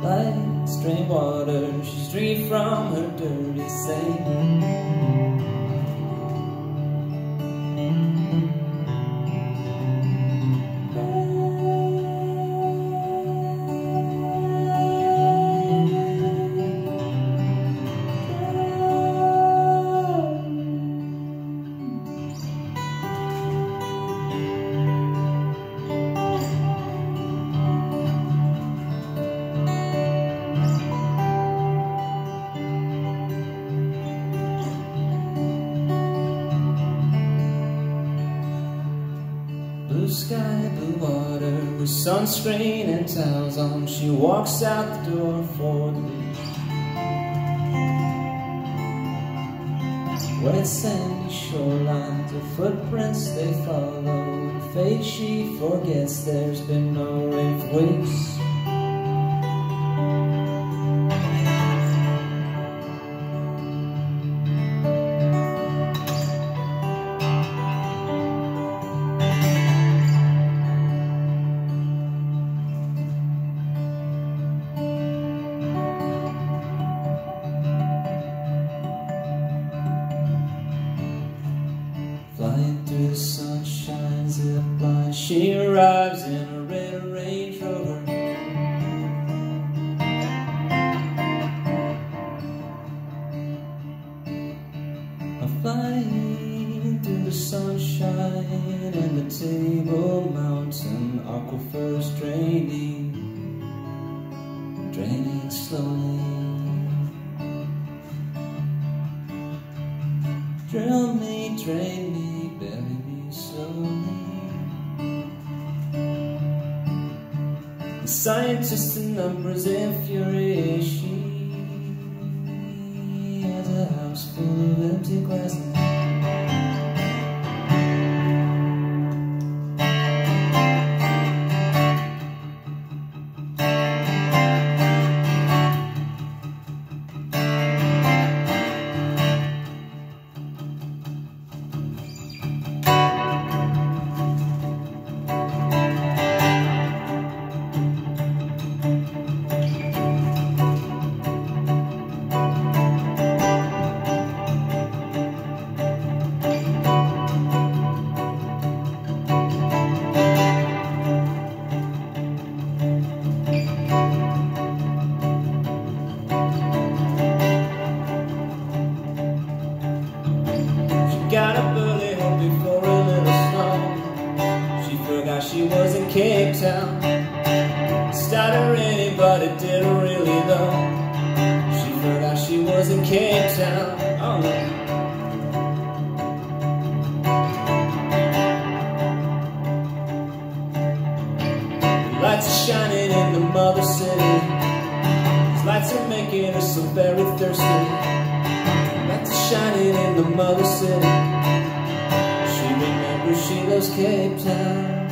like stream water, she's free from her dirty stain. Blue sky, blue water, with sunscreen and towels on, she walks out the door for the beach. Wet sandy shorelines, her footprints they follow. Her fate she forgets, there's been no rain for weeks. Flying through the sunshine, zip line, she arrives in a red Range Rover. Flying through the sunshine and the Table Mountain aquifers draining slowly. Drill me, drain me, bury me slowly. The scientist in numbers infuriate. She has a house full of empty glasses. Got up early home before a little snow. She forgot she was in Cape Town. It started raining but it didn't really though. She forgot she was in Cape Town. Oh no. The lights are shining in the mother city. These lights are making her so very thirsty. Lights are shining in the mother city. She remembers she loves Cape Town.